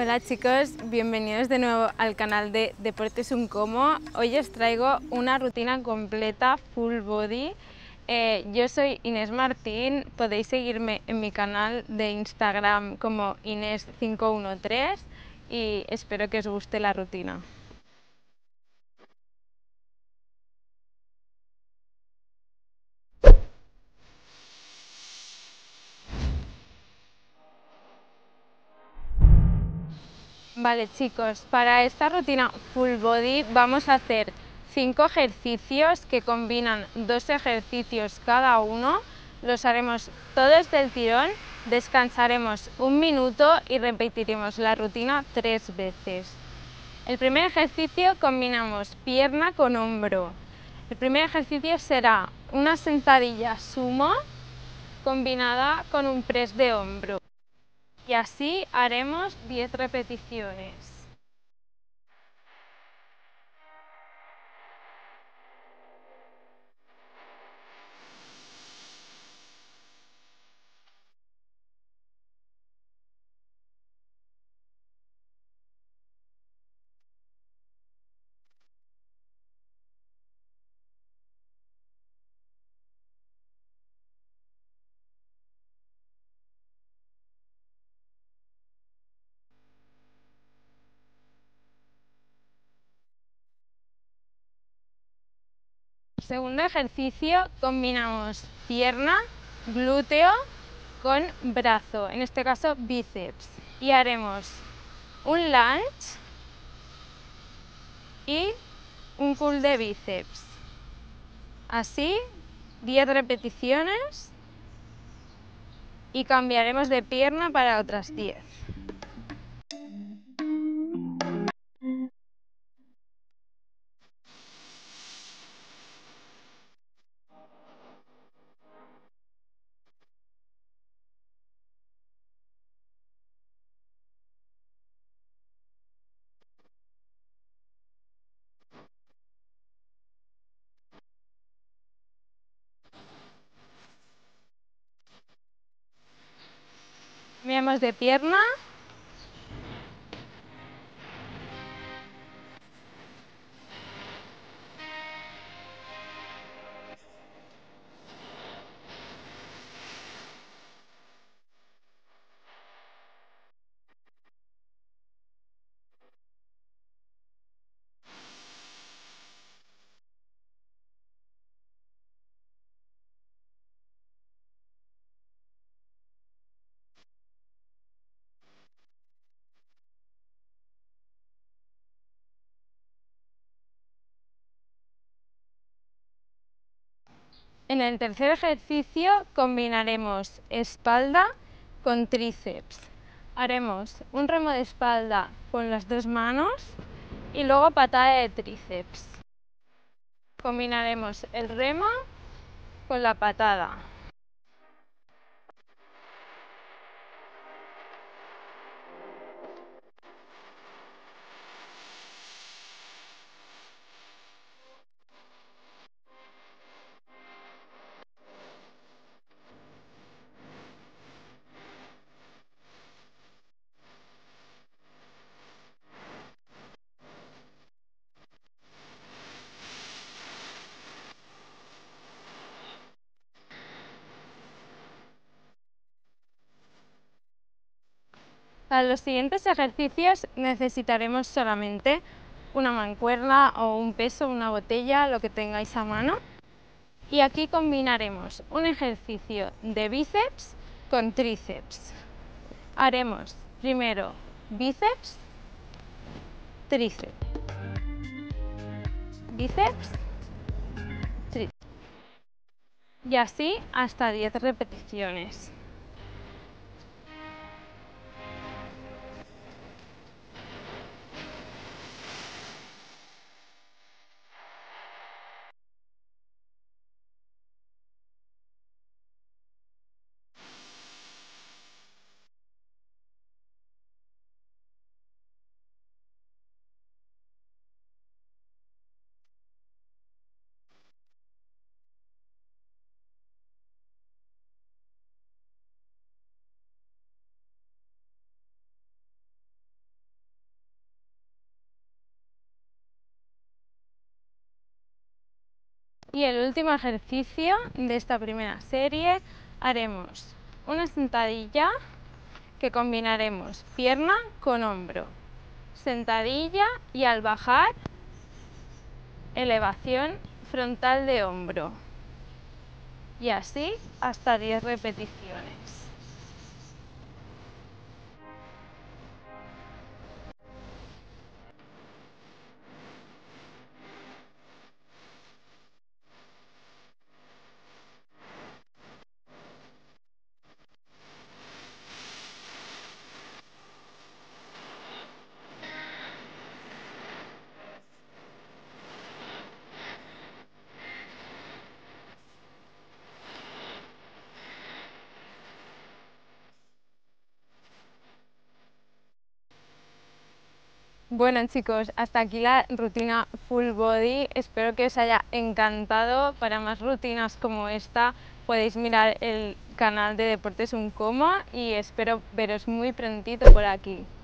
Hola chicos, bienvenidos de nuevo al canal de Deportes Uncomo. Hoy os traigo una rutina completa, full body. Yo soy Inés Martín, podéis seguirme en mi canal de Instagram como Inés513 y espero que os guste la rutina. Vale chicos, para esta rutina full body vamos a hacer 5 ejercicios que combinan 2 ejercicios cada uno. Los haremos todos del tirón, descansaremos 1 minuto y repetiremos la rutina 3 veces. El primer ejercicio combinamos pierna con hombro. El primer ejercicio será una sentadilla sumo combinada con un press de hombro. Y así haremos 10 repeticiones. Segundo ejercicio, combinamos pierna, glúteo con brazo, en este caso bíceps. Y haremos un lunge y un curl de bíceps. Así, 10 repeticiones y cambiaremos de pierna para otras 10. Cambiamos de pierna. En el tercer ejercicio combinaremos espalda con tríceps. Haremos un remo de espalda con las 2 manos y luego patada de tríceps. Combinaremos el remo con la patada. Para los siguientes ejercicios necesitaremos solamente una mancuerna o un peso, una botella, lo que tengáis a mano. Y aquí combinaremos un ejercicio de bíceps con tríceps. Haremos primero bíceps, tríceps, bíceps, tríceps. Y así hasta 10 repeticiones. Y el último ejercicio de esta primera serie haremos una sentadilla que combinaremos pierna con hombro, sentadilla y al bajar elevación frontal de hombro y así hasta 10 repeticiones. Bueno chicos, hasta aquí la rutina full body, espero que os haya encantado. Para más rutinas como esta podéis mirar el canal de Deportes Uncoma y espero veros muy prontito por aquí.